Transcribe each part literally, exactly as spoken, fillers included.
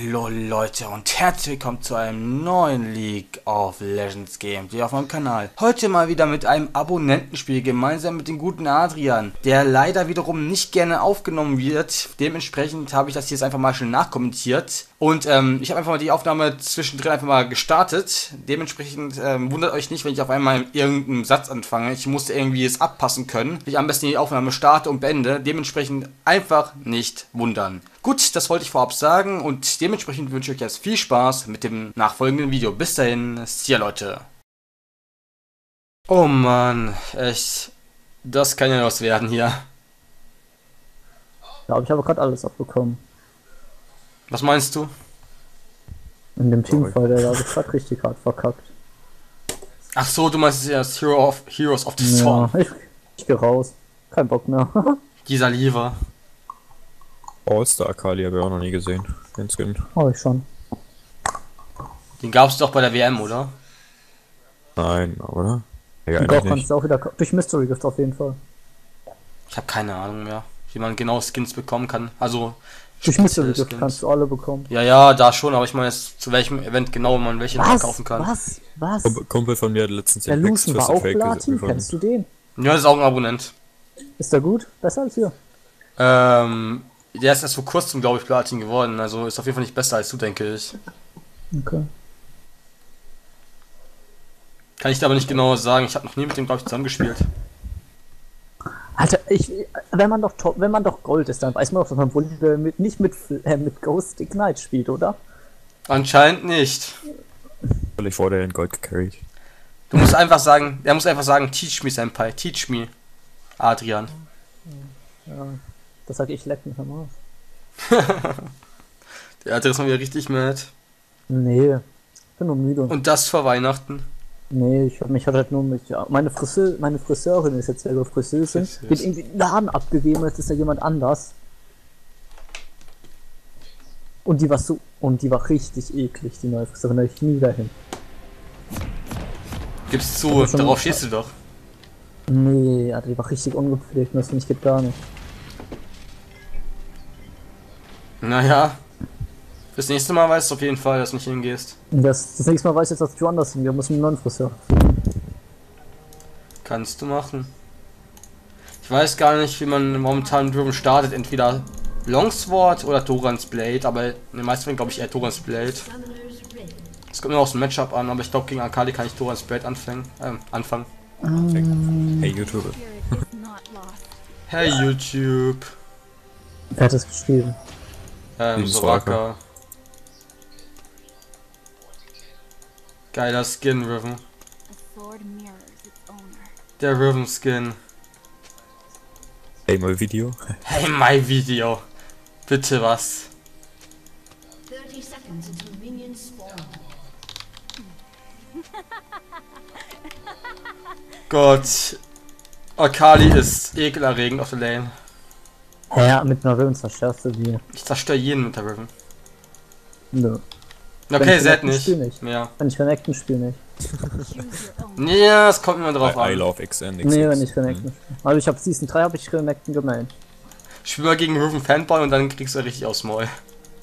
Hallo Leute und herzlich willkommen zu einem neuen League of Legends Game hier auf meinem Kanal. Heute mal wieder mit einem Abonnentenspiel gemeinsam mit dem guten Adrian, der leider wiederum nicht gerne aufgenommen wird. Dementsprechend habe ich das hier jetzt einfach mal schnell nachkommentiert. Und ähm, ich habe einfach mal die Aufnahme zwischendrin einfach mal gestartet. Dementsprechend ähm, wundert euch nicht, wenn ich auf einmal irgendeinen Satz anfange. Ich musste irgendwie es abpassen können, wie ich am besten die Aufnahme starte und beende. Dementsprechend einfach nicht wundern. Gut, das wollte ich vorab sagen und dementsprechend wünsche ich euch jetzt viel Spaß mit dem nachfolgenden Video. Bis dahin, see ya Leute. Oh Mann, echt. Das kann ja was werden hier. Ja, aber ich habe gerade alles abbekommen. Was meinst du? In dem Teamfall, der da gerade richtig hart verkackt. Ach so, du meinst jetzt Hero of, Heroes of the Ja, Storm. ich, ich geh raus. Kein Bock mehr. Dieser Lieber. All-Star Akali habe ich auch noch nie gesehen. Den Skin. Oh, ich schon. Den gab es doch bei der W M, oder? Nein, oder? Ja, Und eigentlich auch kannst nicht. du auch wieder durch Mystery Gift auf jeden Fall. Ich habe keine Ahnung mehr, wie man genau Skins bekommen kann. Also Durch Mystery spezielle Gift kannst du alle bekommen. Ja, ja, da schon, aber ich meine jetzt, zu welchem Event genau man welche Was? kaufen kann. Was? Was? Kumpel, Kumpel von mir hat letztens Der den Hex Lucian war Twisted auch Fake Platin, gefunden. kennst du den? Ja, das ist auch ein Abonnent. Ist der gut? Besser als wir? Ähm, der ist erst vor kurzem, glaube ich, Platin geworden. Also ist auf jeden Fall nicht besser als du, denke ich. Okay. Kann ich dir aber nicht genau sagen. Ich habe noch nie mit dem, glaube ich, zusammengespielt. Alter, ich, wenn man doch top, wenn man doch Gold ist, dann weiß man doch, dass man wohl mit, nicht mit, äh, mit Ghost Ignite spielt, oder? Anscheinend nicht. Weil ich vor der in Gold gecarried. Du musst einfach sagen, er muss einfach sagen, teach me, Senpai, teach me, Adrian. Ja, das sag ich, leck mich am Arsch. Der Adrian ist mal wieder richtig mad. Nee, ich bin nur müde. Und das vor Weihnachten. Nee, ich hab mich halt nur mit, ja, meine Friseur, meine Friseurin ist jetzt selber Friseurin, Friseurin. die hat irgendwie den Laden abgegeben, jetzt ist ja jemand anders. Und die war so, und die war richtig eklig, die neue Friseurin, da ich nie dahin. Gib's zu, schon- darauf stehst du doch. Nee, Alter, die war richtig ungepflegt, das finde ich geht gar nicht. Naja. Fürs nächste Mal weißt du auf jeden Fall, dass du nicht hingehst. Und das, das nächste Mal weiß ich jetzt, dass du anders hingehen musst, mit einem neuen Friseur. Kannst du machen. Ich weiß gar nicht, wie man momentan Driven startet. Entweder Longsword oder Torans Blade. Aber in den meisten Fällen glaube ich eher Torans Blade. Es kommt nur aus dem Matchup an, aber ich glaube gegen Akali kann ich Torans Blade anfangen. Ähm, anfangen. Hey YouTube. Hey YouTube. Wer hat das geschrieben? Ähm, Dieses Soraka. Soraka. Geiler Skin, Riven. Der Riven Skin. Hey, mal Video. Hey, my Video. Bitte was. thirty seconds until minions spawn. Gott. Akali ist ekelerregend auf der Lane. Ja, mit einer Riven zerstörst du die. Ich zerstöre jeden mit der Riven. Nö. Okay, ich Zed connecten, spiel nicht. nicht. Ja. Wenn ich connecten, spiel nicht. Ja, es kommt immer drauf I, I an. love X N X. Nee, wenn ich connecten spiel. Also ich hab Season drei hab ich connecten gemeldet. Spiel mal gegen Riven Fanboy und dann kriegst du richtig aufs Maul.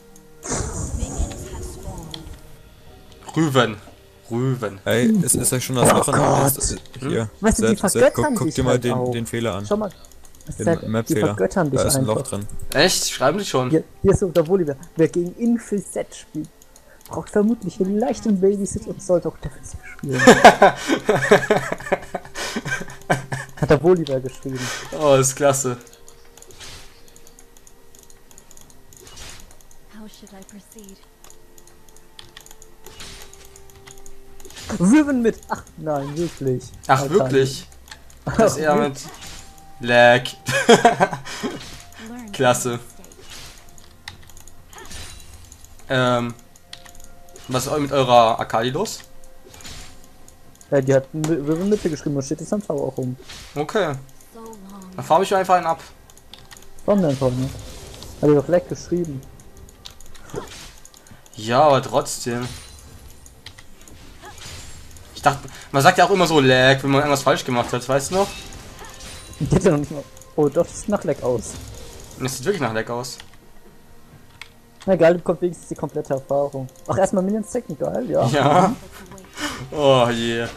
Rüven. Rüven. Hey, ist, ist euch schon das Loch an Gott. das, das, Hier, Weißt du, die Zed, Zed, vergöttern guck, guck dich dir mal halt den, auch. den Fehler an. Schau mal. Den Zed, die Map-Fehler. vergöttern dich Da ist ein einfach. Loch drin. Echt? Schreiben die schon? Hier, hier ist unser Volibear. Wer gegen Infil Set spielt, braucht vermutlich einen leichten Babysit und sollte auch defensiv spielen. Hat der Volibear geschrieben. Oh, ist klasse. How should I proceed? Riven mit. Ach nein, wirklich. Ach, Alter. wirklich? Das ist eher mit Lag. Learn Klasse. Ähm. Was ist mit eurer Akali los? Ja, die hat Riven Mitte geschrieben und steht jetzt am Tower auch rum. Okay. so long. Dann fahr ich einfach einen ab. Warum denn einfach nicht? Hat die doch leck geschrieben. Ja, aber trotzdem. Ich dachte, man sagt ja auch immer so Lag, wenn man irgendwas falsch gemacht hat, weißt du noch? Die hat ja noch nicht mal. Oh, doch, das sieht nach leck aus. Und es sieht wirklich nach Lag aus. Na geil, du bekommst wenigstens die komplette Erfahrung. Ach, erstmal Minions Second, geil, ja. Ja. Oh je.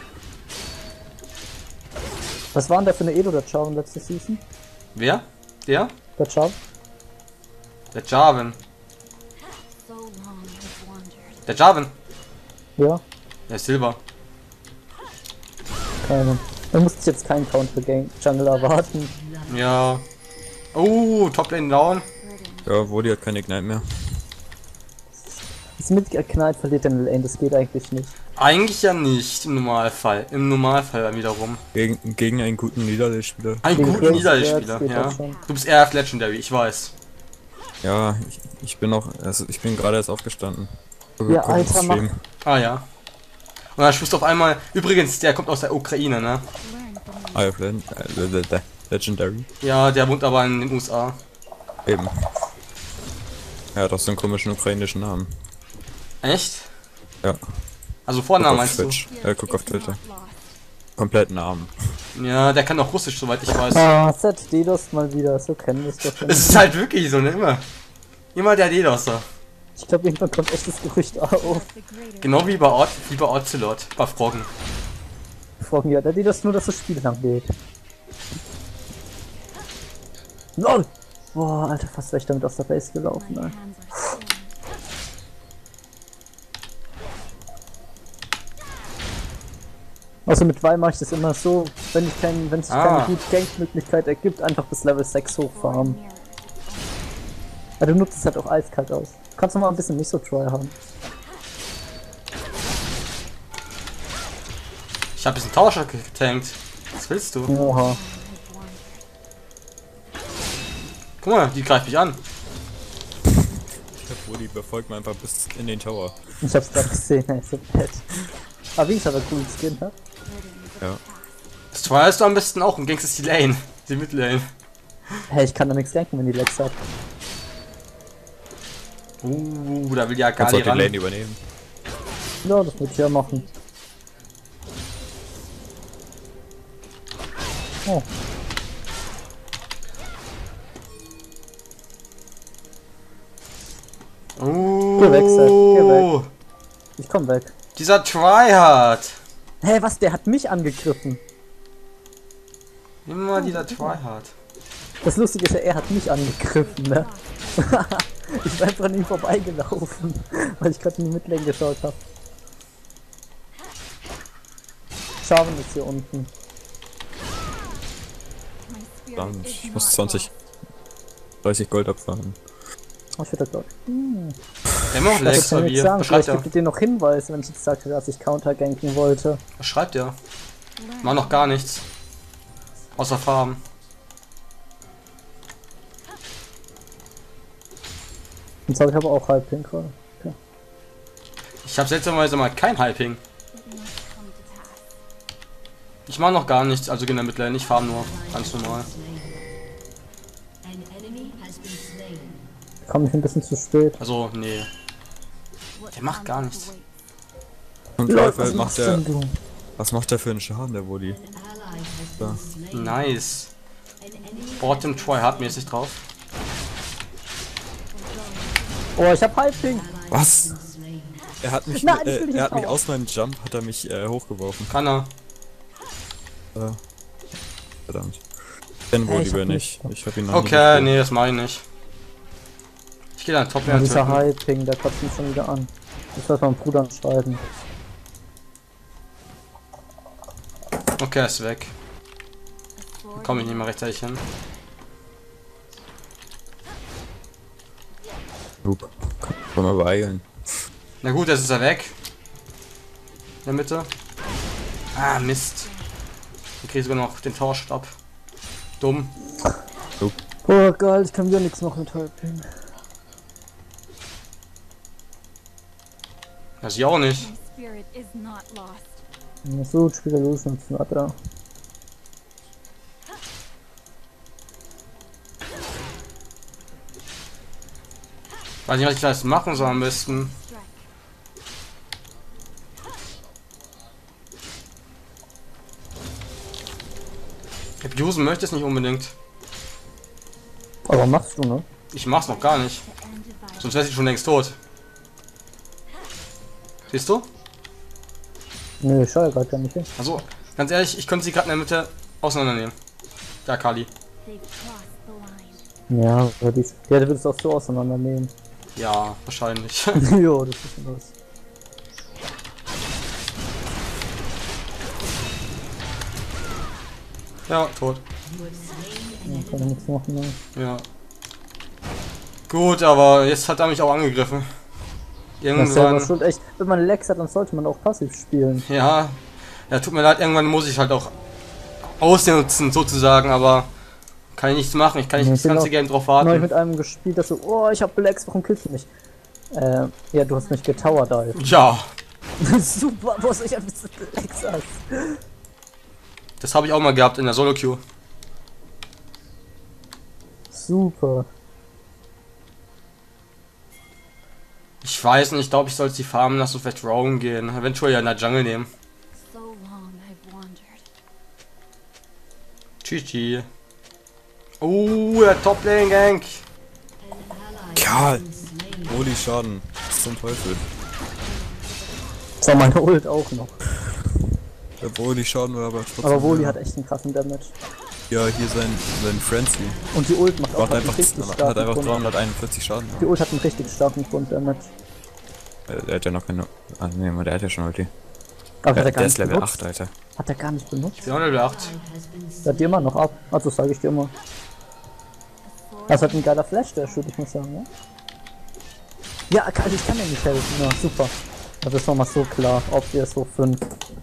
Was war denn der für eine Edo, der Jarvan letzte Season? Wer? Der? Der Jarvan? Der Jarvan. So long I've wandered. Der Jarvan. Ja, Der ist Silber. keine. Man muss jetzt keinen Counter-Jungle erwarten. Ja. Oh, Toplane down. Ja, Woli hat keine Ignite mehr. Das Mitgeknallt verliert den Lane, das geht eigentlich nicht. Eigentlich ja nicht im Normalfall. Im Normalfall wiederum. Gegen, gegen einen guten Niederlande-Spieler. Ein Gegen guter Grace Niederspieler, geht ja. das schon. Du bist eher Legendary, ich weiß. Ja, ich, ich bin auch, also ich bin gerade erst aufgestanden. Ja, Guck, Alter, Stream. Ah ja. Und dann sprichst du auf einmal. Übrigens, der kommt aus der Ukraine, ne? Ah, ja, äh, Legendary. Ja, der wohnt aber in den U S A. Eben. Er hat auch so einen komischen ukrainischen Namen. Echt? Ja. Also Guck Vornamen auf meinst du? Twitch. Äh, guck auf Twitter. Kompletten Namen. Ja, der kann auch Russisch, soweit ich weiß. Ah, Set DDoS mal wieder, so kennen wir es doch schon. Es ist halt wirklich so, ne? Immer. Immer der DDoSer. Ich glaube, irgendwann kommt echt das Gerücht auf. Genau wie bei, Ort, wie bei Ocelot, bei Froggen. Fragen ja, der DDoS nur, dass das Spiel lang geht. LOL! Boah, Alter, fast wäre ich damit aus der Base gelaufen, ey. Also mit Vi mache ich das immer so, wenn ich kein, wenn sich Ah. keine gute Gank-Möglichkeit ergibt, einfach bis Level sechs hochfahren. Ja, du nutzt es halt auch eiskalt aus. Du kannst noch mal ein bisschen nicht so try haben. Ich hab bisschen Tauscher getankt. Was willst du? Oha. Guck mal, die greift mich an. Woli befolgt mir einfach bis in den Tower. Ich hab's grad gesehen, ey, so bad. Aber wie ist aber coolen Skin, ne? Ja. Das tryst du am besten auch und gangst die Lane. Die Midlane. Hey, ich kann da nichts ganken, wenn die Lex hat. Uh, da will ja gar Kannst auch nicht die ran. Lane übernehmen. Ja, das würde ich ja machen. Oh, Uh, Geh weg, Seth, geh weg. ich komm weg. Dieser Tryhard. Hä, hey, was? Der hat mich angegriffen. Immer dieser Tryhard. Das Lustige ist ja, er hat mich angegriffen, ne? Ich bin einfach an ihm vorbeigelaufen, weil ich gerade in die Midlane geschaut habe. Jarvan ist hier unten. Dann, ich muss zwanzig, dreißig Gold abfahren. Oh, ich hätte glaube Der immer noch ich. Das Lex kann bei ich mir. sagen, Was schreibt vielleicht er? gibt ihr noch Hinweise, wenn ich jetzt sagte, dass ich counterganken wollte. Was schreibt er? Mach noch gar nichts. Außer Farben. Jetzt habe ich aber auch Halbpink gerade. Okay. Ich habe seltsamerweise mal kein Hyping. Ich mache noch gar nichts, also geh in der Midlane, ich farm nur. Ganz normal. An enemy has been slain. Kam ich ein bisschen zu spät. Also, nee. Der macht gar nichts. Und Lol, Läufer was macht machst der, denn du? was macht der für einen Schaden, der Woli? An ally has been slain. Nice. An enemy Bottom Tryhard mäßig drauf. Oh, ich hab Halbpink. Was? slain. Er hat mich, Nein, ich will äh, nicht er hat mich raus. aus meinem Jump, hat er mich äh, hochgeworfen. Kann er. Äh, verdammt. Den Hey, Woli ich hab lieber nicht. nicht. Ich hab ihn noch Okay, nie nee, das mache ich nicht. Ich gehe dann Top Ja, Lane dieser töten. Halbpink, der kotzt mich schon wieder an. Ich soll meinem Bruder schreiben. Okay, er ist weg. Da komme ich nicht mehr rechtzeitig hin. Noob. Komm mal beeilen. Na gut, jetzt ist er weg. In der Mitte. Ah, Mist. Ich kriege sogar noch den Torstab. Dumm. Oh geil, ich kann wieder nichts noch mit Halbpink. Das ich auch nicht. My spirit is not lost. Na so, Spieler los und Flatter. Weiß nicht, was ich da jetzt machen soll am besten. Strike. Abusen möchte es nicht unbedingt. Aber machst du, ne? Ich mach's noch gar nicht. The end of Sonst wäre sie schon längst tot. Siehst du? Nö, ich schaue gerade gar nicht hin. Also, ganz ehrlich, ich könnte sie gerade in der Mitte auseinandernehmen. Da, Kali. They've crossed the line. Ja, aber die, ja, der will es auch so auseinandernehmen. Ja, wahrscheinlich. Jo, das ist was. Ja, tot. Ja, kann ja nichts machen. Ne? Ja. Gut, aber jetzt hat er mich auch angegriffen. Das ist selber Irgendwann. schuld. Echt, wenn man Lex hat, dann sollte man auch passiv spielen. Ja. Ja, tut mir leid, irgendwann muss ich halt auch ausnutzen, sozusagen, aber kann ich nichts machen. Ich kann nicht Ja, das ich bin ganze auch Game drauf Neu warten. mit einem gespielt, dass so, oh, ich hab Lex, warum killst du mich? Äh, ja, du hast mich getowert, Alter. Ja, Super, wo soll ich ein bisschen Lex hast? das habe ich auch mal gehabt in der Solo-Queue. Super. Ich weiß nicht, ich glaube, ich sollte sie farmen lassen und vielleicht Roam gehen. Eventuell ja in der Jungle nehmen. So long I've wandered. Tschüssi. Oh, der Top-Lane-Gank. Karl! Holy Schaden. Was zum Teufel. Das war meine Ult auch noch. Der Holy Schaden war aber trotzdem. Aber Woli hat echt einen krassen Damage. Ja, hier sein, sein Frenzy. Und die Ult macht auch Macht einen einfach, richtig hat starken einfach Grund. dreihunderteinundvierzig Schaden. Die Ult hat einen richtig starken Grund-Damage. Äh, Der hat ja noch keine. Ah, nee, der hat ja schon Ulti. Aber Der, hat er gar der ist nicht Level benutzt. acht, Alter. Hat er gar nicht benutzt. Ich bin auch Level acht. Der hat die immer noch ab. Also sage ich dir immer. Das hat ein geiler Flash, der Shoot, ich muss sagen, ja? Ja, kann- ich kann dir nicht helfen. Ja, super. Das ist nochmal so klar. Ob wir so fünf.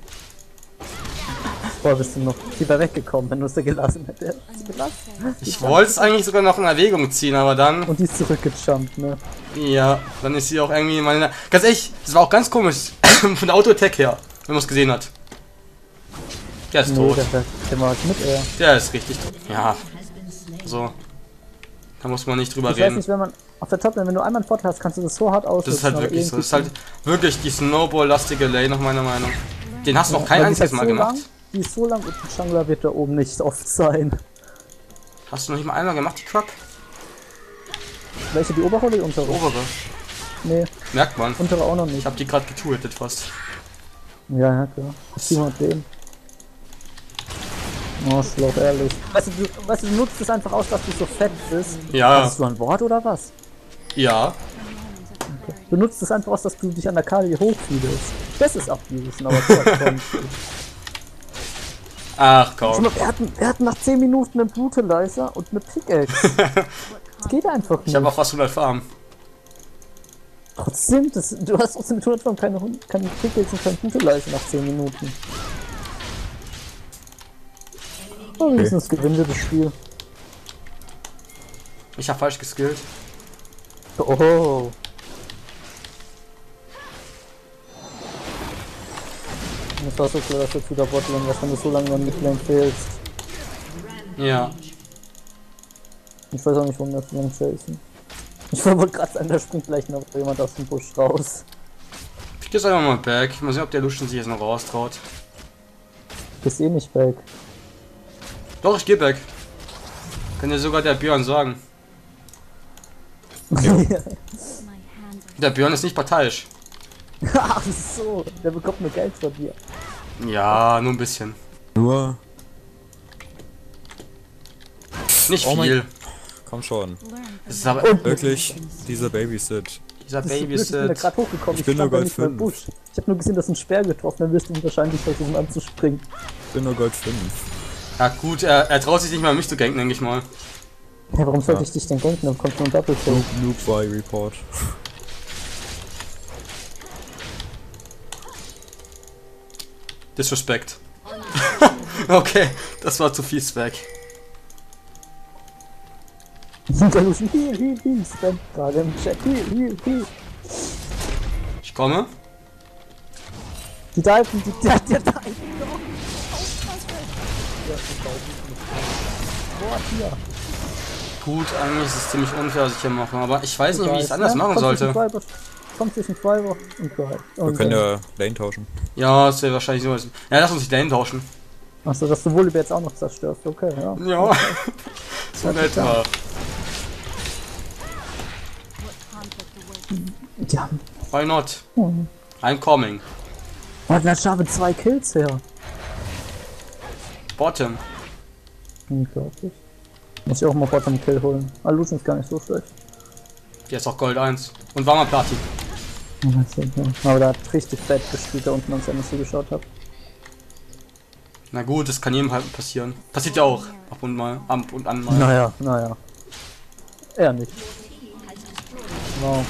Boah, bist du noch lieber weggekommen, wenn du es da gelassen hättest. Gelassen. Ich wollte es eigentlich sogar noch in Erwägung ziehen, aber dann. Und die ist zurückgejumpt, ne? Ja, dann ist sie auch irgendwie mal in der. Ganz ehrlich, das war auch ganz komisch. Von der Auto-Attack her, wenn man es gesehen hat. Der ist Nee, tot. der, der, der war halt mit er. Der ist richtig tot. Ja. So. Da muss man nicht drüber Ich weiß reden. nicht, wenn man auf der Top-Lane, wenn du einmal einen Vorteil hast, kannst du das so hart ausnutzen. Das ist halt aber wirklich so. Das ist irgendwie- halt wirklich die Snowball-lastige Lane, nach meiner Meinung. Den hast du noch kein Weil die ist einziges halt Mal so gemacht. Lang, die ist so lang und der Jungler wird da oben nicht oft sein. Hast du noch nicht mal einmal gemacht, die Crop? Welche, die obere oder die untere? Obere. Nee, Merkt man. untere auch noch nicht. Ich hab die gerade getuetet fast. Ja, ja, klar. siebenhundert Leben. Oh, Schlauch, ehrlich. Weißt du, du, weißt du, du nutzt es einfach aus, dass du so fett bist. Ja. Hast du ein Wort oder was? Ja. Du nutzt es einfach aus, dass du dich an der Kali hochfühlst. Das ist abusen, aber trotzdem. Ach Schon komm. mal, wir hatten, wir hatten nach zehn Minuten einen Brutalizer und eine Pickaxe. Das geht einfach nicht. Ich habe auch fast hundert Farben. Trotzdem, das, du hast trotzdem mit hundert von keine, Hund- keine Pickaxe und keinen Brutalizer nach zehn Minuten. Aber wenigstens gewinnen wir das Spiel. Ich habe falsch geskillt. Oh. Das war so klar, dass du zu der Botlane warst, wenn du so lange in der Midlane fehlst. Ja. Ich weiß auch nicht, warum wir so lange chasen. Ich wollte gerade sagen, da springt gleich noch jemand aus dem Busch raus. Ich geh jetzt einfach mal back. Mal sehen, ob der Luschen sich jetzt noch raustraut. Du bist eh nicht weg. Doch, ich geh back. Kann dir sogar der Björn sagen. My hands are Der Björn ist nicht parteiisch. Ach so, der bekommt nur Geld von dir. Ja, nur ein bisschen. Nur. Nicht Oh mein- viel. Komm schon. learn Das ist aber Wirklich, dieser Babysit. dieser Das ist blöd, ich bin da Babysit. gerade hochgekommen. Ich Ich, bin stand nur da Gold nicht mehr im fünf. Busch. Ich habe nur gesehen, dass ein Speer getroffen, dann wirst du ihn wahrscheinlich versuchen anzuspringen. Ich bin nur Gold fünf. Ja gut, er, er traut sich nicht mal mich zu ganken, denke ich mal. Ja, warum sollte Ja. ich dich denn ganken? Dann kommt nur ein Doppelkill. Noob, Noob by Report. Disrespect. Okay, das war zu viel Speck. Der Lucian, heal, heal, heal, spam gerade im Chat, heal, heal, heal. Ich komme. Die Diven, die, die, die Diven. Boah, hier. Gut, eigentlich ist es ziemlich unfair, was ich hier mache, aber ich weiß nicht, wie ich es Weiß, anders ne? machen Kommt sollte. zwischen Treiber- Kommt zwischen Treiber und Drive. Wir können ja Lane tauschen. Ja, das wäre wahrscheinlich so. Ja, lass uns die Lane tauschen. Achso, dass du Volibear jetzt auch noch zerstörst, okay, ja. Ja. So nett war. what conflict Ja. Why not? Oh. I'm coming. Oh, na schau, mit zwei Kills her. Bottom. Unglaublich. Muss ich auch mal Bottom Kill holen. Ah, Lucian ist gar nicht so schlecht. Jetzt auch Gold eins. Und war mal Platin. Aber der hat richtig bad gespielt da unten, als ich nicht so geschaut habe. Na gut, das kann jedem halt passieren. Passiert ja auch. Ab und mal. Ab und an mal. Naja, naja. Eher nicht. Wow.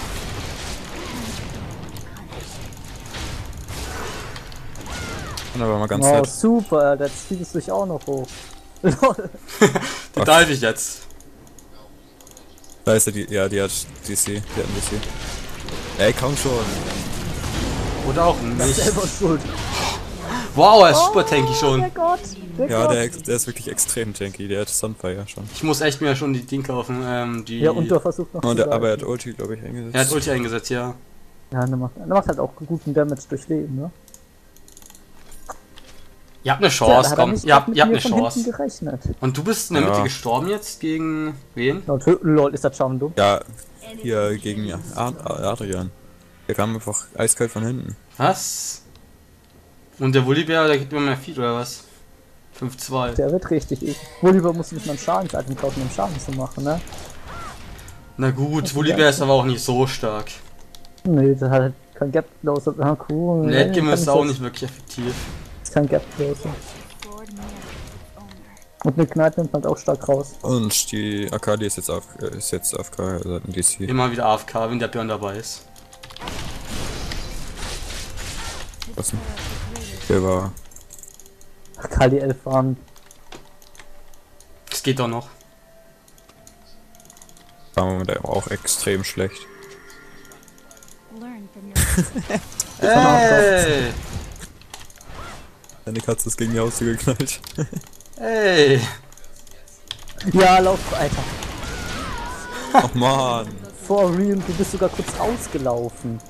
Aber mal ganz Wow, nett. super, Alter, jetzt fliegst du dich auch noch hoch. Lol. Die dive ich jetzt. Da ist er, die, ja, die hat D C, die hat ein D C. Ey, komm schon. Oder auch Das ist nicht. selber schuld. Wow, er ist super tanky schon. Der Gott, der Ja, Gott. der, der ist wirklich extrem tanky, der hat Sunfire schon. Ich muss echt mir schon die Ding kaufen. Ähm, die Ja, und du versuchst noch Und zu der, aber er greifen. hat Ulti, glaube ich, eingesetzt. er hat Ulti eingesetzt, ja. Ja, der macht, der macht halt auch guten Damage durch Leben, ne? Ihr habt eine Ja, da Chance, hat er komm. nicht Ihr habt, mit ihr habt mir eine von Chance. hinten gerechnet. Und du bist in der Ja. Mitte gestorben jetzt gegen wen? Lol, tö- Lol, ist das Charme dumm? Ja, hier gegen Ad Adrian. Der kam einfach eiskalt von hinten. Was? Und der Volibear, der gibt immer mehr Feed oder was? fünf zwei. Der wird richtig eklig. Wohl lieber musst du nicht mal einen Schadensitem kaufen, um Schaden zu machen, ne? Na gut, Volibear ist aber auch nicht so stark. Nee, der hat halt kein Gap Closer. Ah, cool. Im Late Nee, Game kann ist ich er auch das- nicht wirklich effektiv. Ist kein Gap Closer. Sword mirror its owner. Und eine Knight nimmt halt auch stark raus. Und die Akali ist jetzt auf, äh, ist jetzt A F K, also hat ein D C. Immer wieder A F K, wenn der Björn dabei ist. Was denn? Der war. Kali elf Farben. Das geht doch noch. War der auch extrem schlecht. Learn from your Ey! Deine Katze ist gegen die Haustür geknallt. Ey! Ja, lauf, Alter. Ach man. For real, du bist sogar kurz rausgelaufen.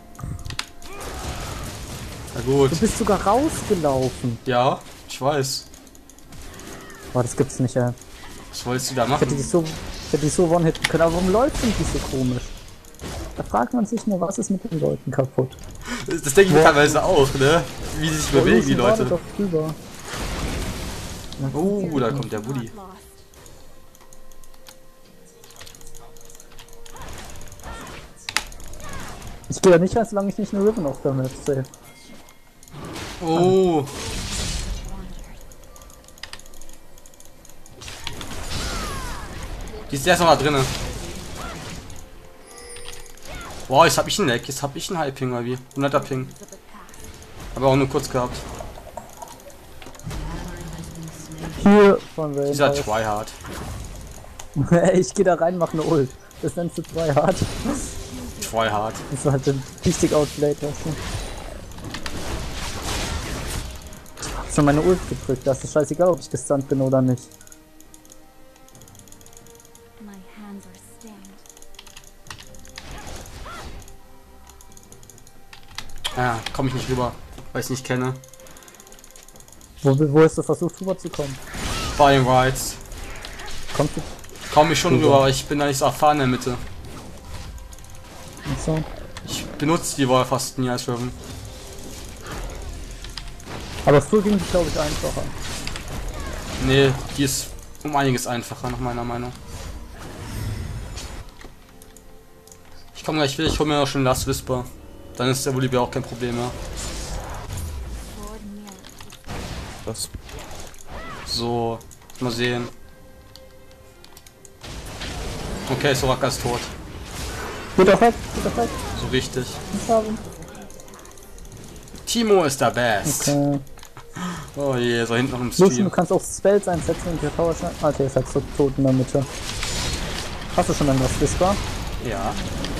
Na gut. Du bist sogar rausgelaufen. Ja, ich weiß. Boah, das gibt's nicht, ey. Was wolltest du da Ich hätte die machen? so, ich hätte die so one-hitten können, aber warum läuft denn die so komisch? Da fragt man sich nur, was ist mit den Leuten kaputt? Das, das denke ich mir teilweise auch, ne? Wie sie sich Boah, bewegen, die Lucian wartet Leute. doch drüber. Oh, da kommt der Woody. lost. Ich gehe da nicht rein, solange ich nicht eine Ribbon auf der Map sehe. Oh. Die ist erst noch mal drinnen. Wow, jetzt hab ich einen Leck. Jetzt hab ich einen High-Ping mal wie. hunderter Ping. Aber auch nur kurz gehabt. Hier von Wayne. Dieser Tryhard. Ich gehe da rein, mach eine Ult. Das nennst du zwei hart. Tryhard. Das war halt ein richtig outplayed, weißt du. Ich hab schon meine Ult gedrückt, das ist scheißegal, ob ich gestunt bin oder nicht. My hands are stained. Ja, komm ich nicht rüber. Weil ich nicht kenne. Wo, wo hast du versucht rüberzukommen? Flying Rides. Kommst du? Komm ich schon rüber, aber ich bin da nicht so erfahren in der Mitte. Und so. Ich benutze die Wall fast nie als Riven. Aber früher ging es, glaube ich, einfacher. Nee, die ist um einiges einfacher, nach meiner Meinung. Ich komme gleich wieder, ich hole mir auch schon Last Whisper. Dann ist der Volibear auch kein Problem mehr. Sword mirror its Das. So, mal sehen. Okay, Soraka ist tot. Geht doch weg, geht doch weg. So richtig. Ich habe. Timo ist der Best. Okay. Oh je, so hinten noch im Lucian, du Stream. kannst auch Spells einsetzen und der Tower schnell. Alter, ist halt so tot in der Mitte. Hast du schon dann was Whisper? Ja.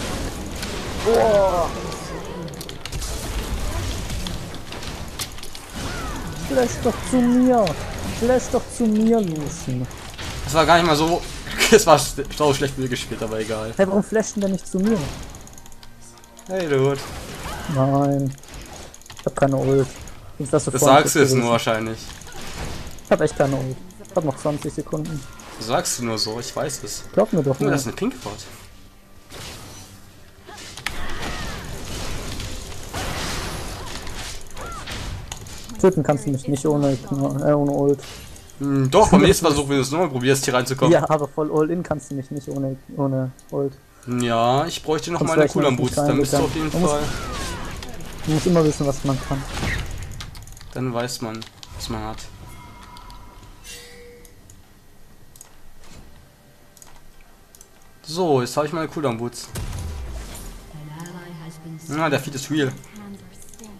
Flash doch zu mir! Flash doch zu mir, Lucian! Das war gar nicht mal so. Es war so schlecht wieder gespielt, aber egal. Hey, warum flasht denn der nicht zu mir? Hey, Dude. Nein. Ich hab keine Ult. Sonst wärst du Das vorhin sagst du jetzt gewesen. nur wahrscheinlich. Ich hab echt keine Ult. Ich hab noch zwanzig Sekunden. Das sagst du nur so, ich weiß es. Glaub mir doch Nur, mal. das ist eine Pinkford. Töten kannst du mich nicht ohne, äh, ohne Ult. Hm, doch, beim nächsten Versuch, wenn du es nochmal probierst, hier reinzukommen. Ja, aber voll All-In kannst du mich nicht ohne, ohne Ult. Ja, ich bräuchte noch Sonst meine wär ich noch Cooldown-Boots. nicht Dann bist du auf jeden reingegangen. Fall. Du musst immer wissen, was man kann. Dann weiß man, was man hat. So, jetzt habe ich meine Cooldown-Boots. An ally has been Na, der Feed ist real. Hands are steady.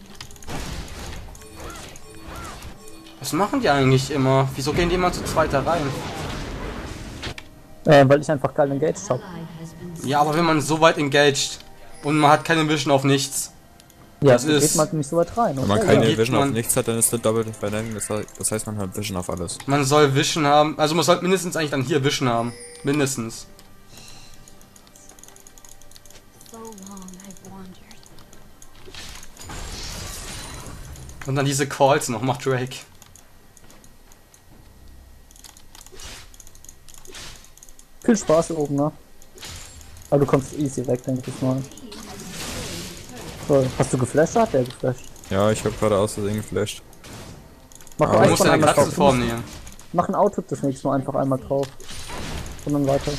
Was machen die eigentlich immer? Wieso gehen die immer zu zweiter rein? Äh, weil ich einfach geil engaged hab. ally has been Ja, aber wenn man so weit engaged und man hat keine Vision auf nichts. Ja, Das so geht ist- man nicht so weit rein. Wenn man Okay, keine geht Vision auf man- nichts hat, dann ist der Double Verlängerung. Das heißt- das heißt, man hat Vision auf alles. Man soll Vision haben. Also man sollte mindestens eigentlich dann hier Vision haben. Mindestens. So long I've wandered. Und dann diese Calls noch, macht Drake. Viel Spaß hier oben, ne? Aber du kommst easy weg, denke ich mal. So, hast du geflasht oder hat der geflasht? Ja, ich habe gerade aus Versehen geflasht. Mach Ah, doch Du eins musst von deine einmal drauf. Katzenform nehmen. Mach ein Auto das nächste Mal einfach einmal drauf. Und dann weiter.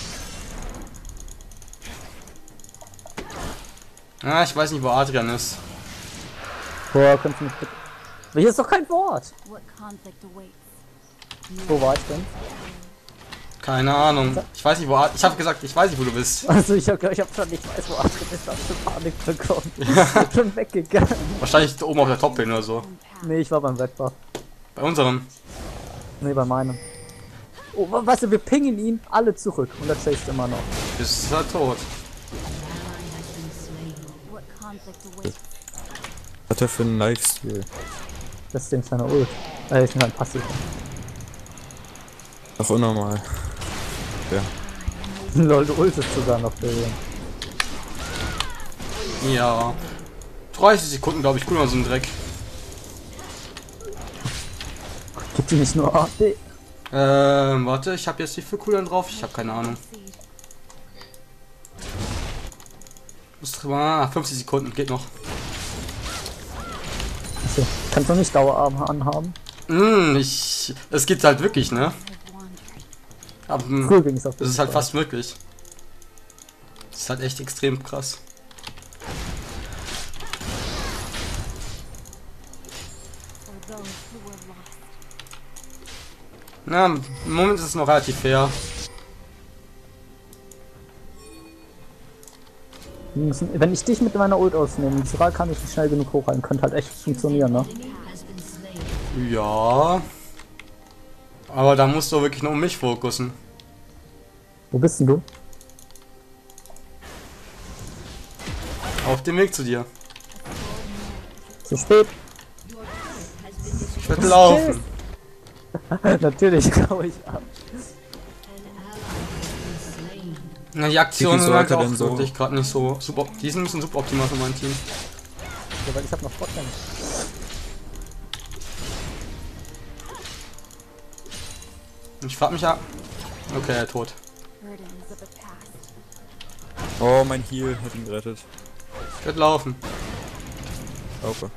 Ah, ich weiß nicht, wo Adrian ist. Boah, kannst du mich bitte. Aber hier ist doch kein Wort! What conflict awaits? Wo war ich denn? Keine Ahnung. Ich weiß nicht, wo Adrian. Ich habe gesagt, ich weiß nicht, wo du bist. Also ich hab, ich hab schon nicht weiß, wo Adrian ist, hab schon Panik bekommen. Ich bin schon weggegangen. Wahrscheinlich da oben auf der Top-Lane oder so. Nee, ich war beim Wettbuff. Bei unserem. Nee, bei meinem. Oh, wa- weißt du, wir pingen ihn alle zurück und er chased immer noch. Ist er tot. What conflict awaits? Was hat er für einen Lifesteal? Das ist dem seine Ult. Äh, ich bin halt passiv. Ach, unnormal. Ja. Lol, du ultest sogar noch, Billion. Ja. dreißig Sekunden, glaube ich, cool, so ein Dreck. Gibt die nicht nur A D? Ähm, warte, ich habe jetzt die für Cooldown drauf. Ich habe keine Ahnung. Muss ah, fünfzig Sekunden, geht noch. Achso, kannst du nicht Dauerarm anhaben? Hm, ich. Es geht halt wirklich, ne? I've wandered. Aber hm, Cool ging es auf das jeden ist halt Fall. fast möglich. Das ist halt echt extrem krass. For those who were lost. Na, im Moment ist es noch relativ fair. Wir müssen, wenn ich dich mit meiner Ult ausnehme, Sora kann ich nicht schnell genug hochhalten, könnte halt echt funktionieren, ne? has been slain. Ja. Aber da musst du wirklich nur um mich fokussen. Wo bist denn du? Auf dem Weg zu dir. Zu spät. Ich werde laufen. Natürlich hau ich ab. Na, die Aktionen Wieso sind halt hat er auch denn so- wirklich gerade nicht so super. Die sind ein bisschen super optimal für mein Team. Ja, weil ich hab noch Botlane. Ich frag mich ja. Okay, er ist tot. Burdens of the past. Oh, mein Heal hat ihn gerettet. Ich werde laufen. Laufe.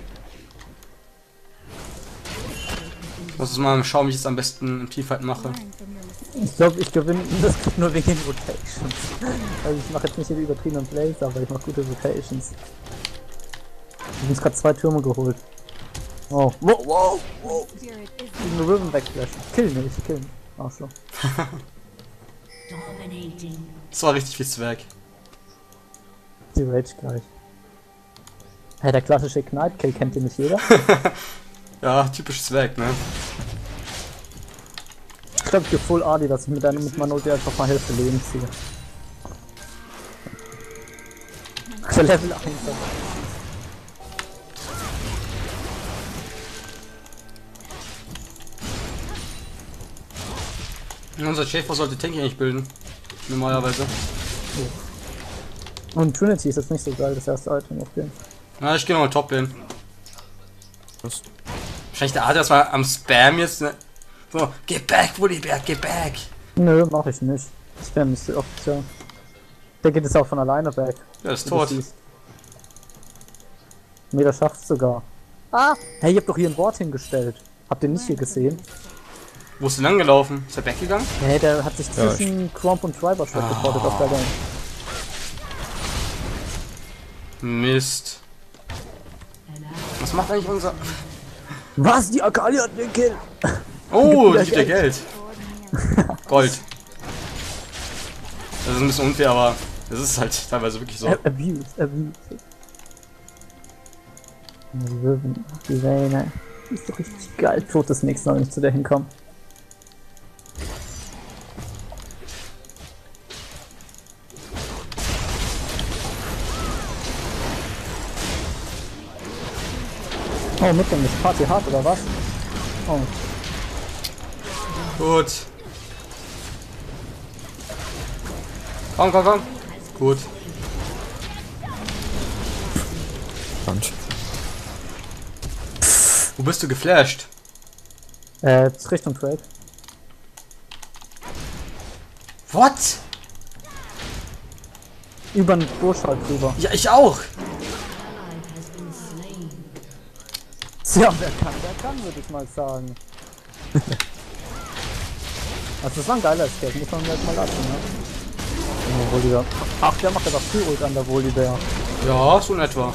Ich muss jetzt mal schauen, wie ich es am besten im Teamfight mache. Learn from your mistakes. Ich glaube, ich gewinne das nur wegen den Rotations. Also ich mache jetzt nicht die übertriebenen Plays, aber ich mache gute Rotations. Ich habe uns gerade zwei Türme geholt. Oh. Wow, wow, wow. Spirit is Gegen den Riven wegflashen. Kill nicht, kill. Ach so. Dominating. Das war richtig viel Zwerg. Die Rage gleich. Hey, der klassische Ignite Kill kennt ihr nicht jeder? Ja, typisch Zwerg, ne? Ich glaube, ich gebe Full Adi, dass ich mit, deinem, mit meiner Ulti einfach mal Hälfte Leben ziehe. Für Level eins. Unser Schäfer sollte Tanky eigentlich bilden. Normalerweise. Und Trinity ist jetzt nicht so geil, das erste Item auf den. Na, ich gehe nochmal Top Lane. Was? Wahrscheinlich der Adrian war am Spam jetzt, ne? So, geh back, Woollyberg, geh back. Nö, mach ich nicht. Ich bin nicht so offiziell. Der geht jetzt auch von alleine weg. Ja, ist wie du tot. siehst. Nee, der schafft sogar. Ah! Hey, ihr habt doch hier ein Wort hingestellt. Habt ihr nicht hier gesehen? Wo ist denn lang gelaufen? Ist er weggegangen? Hey, der hat sich Ja, zwischen Cromp und Tribershot geportet auf der Lane. Mist. Was macht eigentlich unser... Was? Die Akali hat den Kill! Oh, wieder die gibt ja Geld. Gold. Das ist ein bisschen unfair, aber das ist halt teilweise wirklich so. Abuse, abuse. Die Vayne. Die ist doch richtig geil. Tot ist nichts, noch nicht zu der hinkommen. Oh, mit dem ist Party hart oder was? Oh. Gut. Komm, komm, komm. Gut. Punch. Wo bist du geflasht? Äh, ist Richtung Trade. What? Über den Busch halt drüber. Ja, ich auch. Ja, wer kann, wer kann, würde ich mal sagen. Also das war ein geiler Escape, muss man jetzt mal lassen, ne? Oh, Volibear. Ach, der macht aber viel Ult an der Volibear. Ja, so in etwa.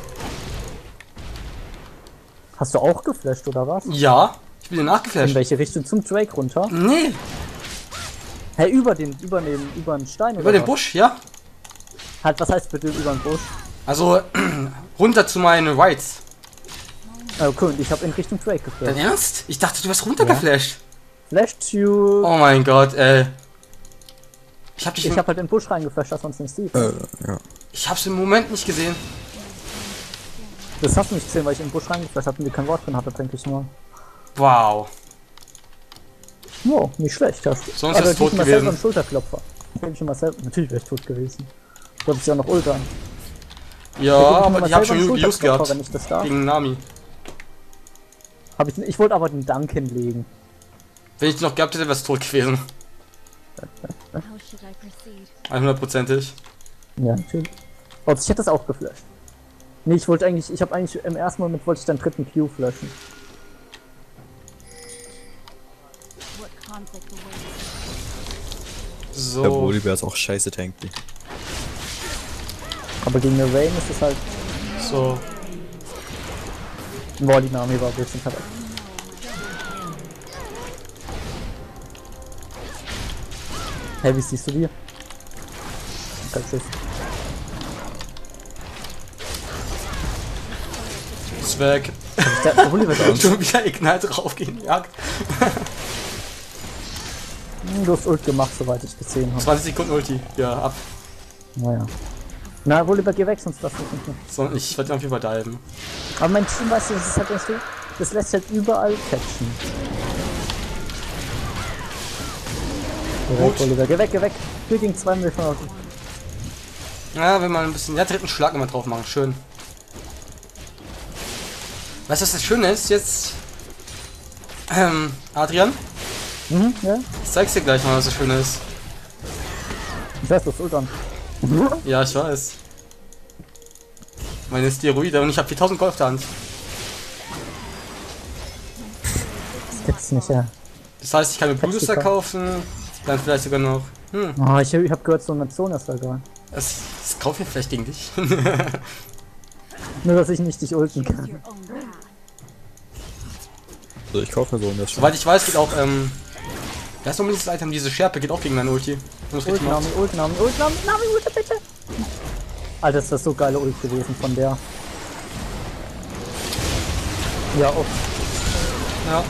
Hast du auch geflasht, oder was? Ja, ich bin dir In nachgeflasht. welche Richtung? Zum Drake runter? Nee, Hey, über den, über den, über den Stein über oder den was? Busch, ja. Halt, was heißt bitte über den Busch? Also, runter zu meinen Rights. Äh, okay, und ich habe in Richtung Drake Dein geflasht. Ernst? Ich dachte, du wärst runtergeflasht. Flash Tube. Oh mein Gott, ey. Ich hab dich Ich im, habe halt in den Busch reingeflasht, dass man es nicht sieht. Äh, ja. ich hab's im Moment nicht gesehen. Das hast du nicht gesehen, weil ich in den Busch reingeflasht habe und dir kein Wort drin hatte, denke ich mal. Wow. Wow, nicht schlecht. Hast du. Sonst Aber wärst du tot gib mir gewesen. selber einen Schulterklopfer. Gib ich mal selber. Natürlich wäre ich tot gewesen. Du hattest ja auch noch Ult an. Ja, Gib mir aber mal die hab selber schon einen Use Schulterklopfer, gehabt. wenn ich das darf. Gegen Nami. Hab ich, ich wollte aber den Dank hinlegen. Wenn ich die noch gehabt hätte, wär's tot gewesen. How should I proceed? hundertprozentig. Ja, natürlich. Oh, ich hätte das auch geflasht. Nee, ich wollte eigentlich, ich habe eigentlich im ersten Moment wollte ich den dritten Q flashen. What conflict awaits? Der So. Volibear ist auch scheiße tanky. Aber gegen eine Rain ist es halt. So. Boah, die Nami war ein bisschen verreckt. Hey, wie siehst du die? Okay, tschüss. Ist weg. Der, der Oliver ist aus. Schon wieder Ignite draufgehen. Jagd. Du hast Ult gemacht, soweit ich gesehen habe. zwanzig Sekunden Ulti. Ja, ab. Naja. Na, Oliver, geh weg, sonst lass mich nicht mehr. So, ich werde auf jeden Fall diven. Aber mein Team, weißt du, das ist halt, weißt du, das lässt halt überall catchen. Geh weg, Gut. Oliver, geh weg, geh weg. vier gegen zwei will ich mal. Ja, wenn man ein bisschen. Ja, dritten Schlag immer drauf machen. Schön. Weißt du, was das Schöne ist? Jetzt. Ähm, Adrian? Mhm, ja. Ich zeig's dir gleich mal, was das Schöne ist. Ich weiß, du hast Ult an. Ja, ich weiß. Meine Steroide und ich habe viertausend Gold auf der Hand. Das gibt's nicht, ja. Das heißt, ich kann mir Hättest du Bluetooth gekauft. kaufen. Dann vielleicht sogar noch. Hm, Oh, ich, ich hab gehört, so eine Zone ist da geil. das, das kaufe ich vielleicht gegen dich. Nur, dass ich nicht dich ulten Choose kann. your own path. Also ich kaufe mir so das schon. Soweit ich weiß, geht auch, ähm. Wer ist nochmal dieses Item? Diese Schärpe geht auch gegen meine Ulti. Das Ult, Nami, Ult, Nami, Ult, Nami, Nami, Ult, bitte! Alter, ist das so geile Ult gewesen von der. Ja, oh. Ja.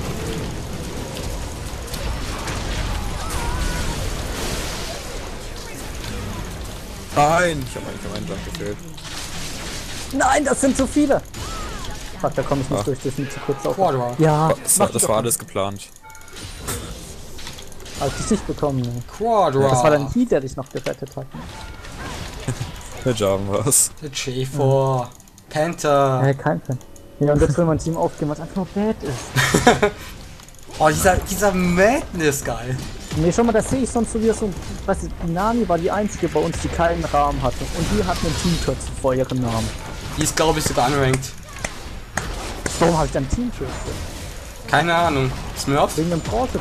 Nein! Ich habe eigentlich nur einen Jump gefehlt. Nein, das sind zu viele! Fuck, da komme ich nicht Ach. durch, das ist mir zu kurz auf. Quadra. Ja, Das war, mach das doch war mal. alles geplant. Hab ich dich nicht bekommen, ne? Quadra. Das war dann Heat, der dich noch gerettet hat. Der Jarvan war's. Der J vier. Panther. Ja, kein Fan. Ja, und jetzt will mein Team aufgeben, was einfach nur bad ist. Oh, dieser, dieser Madness geil. Nee, schau mal, das sehe ich sonst so wie so. Weißt du, die Nami war die einzige bei uns, die keinen Rahmen hatte. Und die hat einen Teamkürzel vor ihrem Namen. Die ist, glaube ich, sogar unranked. Warum habe ich dann Teamschüsse? Keine Ahnung. Smurf? Wegen dem Bronze.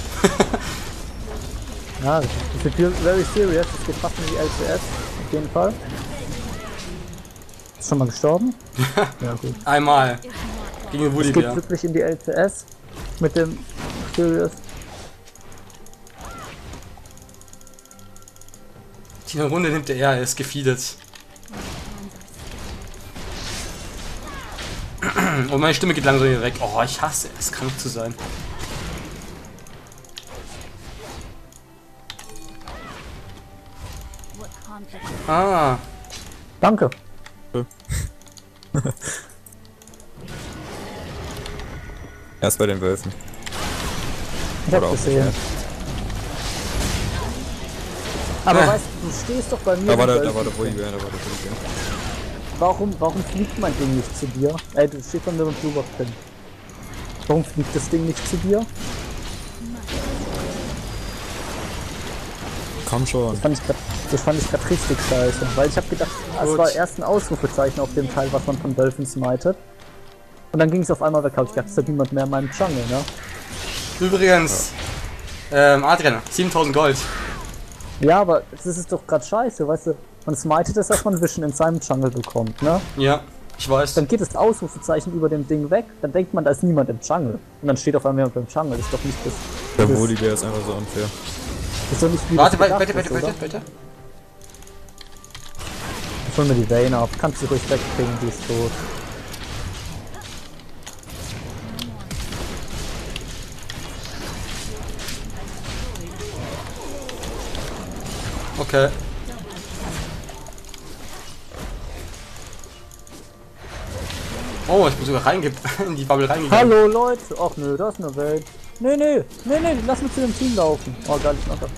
Ja, das wird very serious. Das geht fast in die L C S. Auf jeden Fall. Ist schon mal gestorben? Ja, gut. Einmal. Gegen Es Woody geht Bär. wirklich in die L C S. Mit dem Serious. Die Runde nimmt er, er ist gefeedet. Und meine Stimme geht langsam wieder weg. Oh, ich hasse es, krank zu sein. What conflict? Ah, Danke. Erst bei den Wölfen. Ich hab Oder auch gesehen. nicht, Aber Äh. weißt du, du stehst doch bei mir. Da war im der, da Wölfen. war der Woody Bär, da war der Woody Bär. Warum, warum fliegt mein Ding nicht zu dir? Ey, du stehst von mir mit Blue Pin. Warum fliegt das Ding nicht zu dir? Komm schon. Das fand ich grad, das fand ich grad richtig scheiße. Weil ich hab gedacht, es Gut. war erst ein Ausrufezeichen auf dem Teil, was man von Wölfen smitet. Und dann ging es auf einmal weg, hab ich gedacht, es hat niemand mehr in meinem Jungle, ne? übrigens. Ähm, Adrian, siebentausend Gold. Ja, aber das ist doch grad scheiße, weißt du? Man smitet es, dass man Vision in seinem Jungle bekommt, ne? Ja, ich weiß. Dann geht das Ausrufezeichen über dem Ding weg, dann denkt man, da ist niemand im Jungle. Und dann steht auf einmal jemand im Jungle, das ist doch nicht das... Der das, Woody Bär ist einfach so unfair. das ist doch nicht wie Warte, das warte, gedacht bitte, bitte, ist, bitte, oder? bitte. Ich hol mir die Vayne ab, kannst du ruhig wegkriegen, die ist tot. Okay. Oh, ich bin sogar reinge in die Bubble reingegangen. Hallo Leute! Ach nö, da ist eine Welt. Nee, nee, nee, nee, lass mich zu dem Team laufen. Oh geil, ich mach das.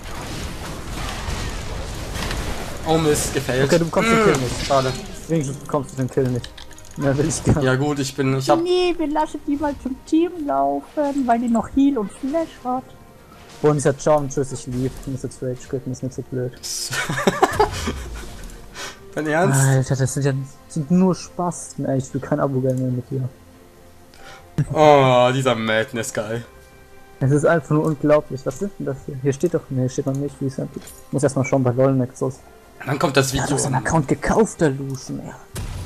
Oh Mist, gefällt. Okay, du bekommst den Kill nicht. Schade. Wenigstens bekommst du den Kill nicht. Mehr will ich gar nicht. Ja gut, ich bin, ich hab, Nee, wir lassen die mal zum Team laufen, weil die noch Heal und Flash hat. Und ich hat ciao und tschüss, ich lieb. Ich muss jetzt Rage quitten, ist nicht so blöd. dein Ernst? Alter, das sind ja das sind nur Spasten, ey. Ich will kein Abo-Game mehr mit dir. Oh, dieser Madness Guy. Es ist einfach nur unglaublich. Was sind denn das hier? Hier steht doch, ne, hier steht noch nicht, wie es ist. Ich muss erstmal schauen bei LOL Nexus. Dann kommt das Der hat Video. doch seinen Account gekauft, der Lucian, ey.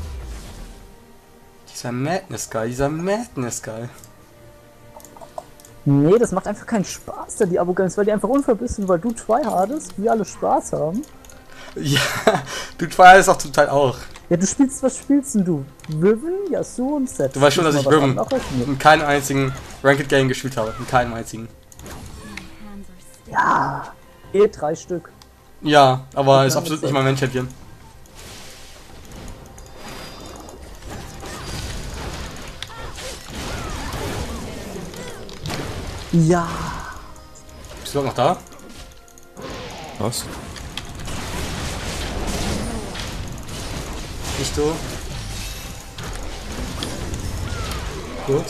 Dieser Madness Guy, dieser Madness Guy. Nee, das macht einfach keinen Spaß, da die Abo-Games, weil die einfach unverbissen, weil du tryhardest, wir alle Spaß haben. Ja, du feierst auch zum Teil auch. Ja, du spielst, was spielst denn du? Riven, Yasuo und Set. Du weißt schon, dass ich Riven Riven. in keinem einzigen Ranked Game gespielt habe. In keinem einzigen. Hands are still. Ja, eh drei Stück. Ja, aber ist Ja, absolut das nicht mein Main-Champion. Ja. Bist du überhaupt noch da? Was? Nicht so. Gut.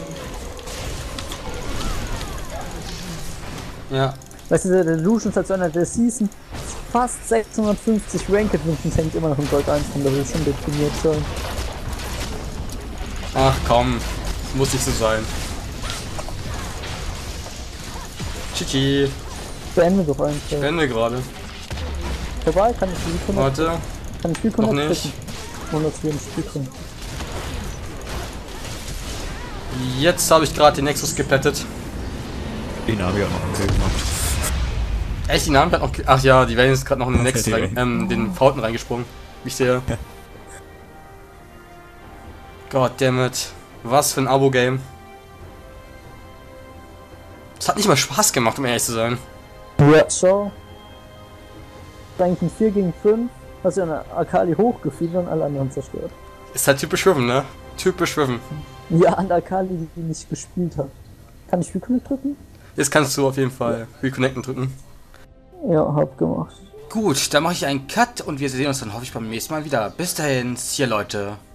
Ja. Weißt du, der Lucian ist halt so einer der Season fast sechshundertfünfzig Ranked und hängt immer noch im Gold eins von, der will schon definiert sein. Ach komm. Das muss nicht so sein. Chichi. Beende doch einfach. Ich beende gerade. Vorbei, kann ich Spiel connect, Warte. kann ich Spiel Noch connect nicht. klicken. Ohne dass wir im Spiel kommen. Jetzt habe ich gerade den Nexus geplättet. Die Navi hat noch einen Kill gemacht. Echt, die Namen hat noch. Ach ja, die werden jetzt gerade noch in den Nexus die rein, ähm, den Faulten reingesprungen. Wie ich sehe. Goddammit. Was für ein Abo-Game. Es hat nicht mal Spaß gemacht, um ehrlich zu sein. Ja, schau. Eigentlich ein vier gegen fünf, hast du eine Akali hochgefiedert und alle anderen zerstört. Ist halt typisch Riven, ne? Typisch Riven. Ja, an der Akali, die, die nicht gespielt hat. Kann ich Reconnect drücken? Jetzt kannst du auf jeden Fall Reconnecten drücken. Ja, hab gemacht. Gut, dann mache ich einen Cut und wir sehen uns dann hoffe ich beim nächsten Mal wieder. Bis dahin, see you Leute.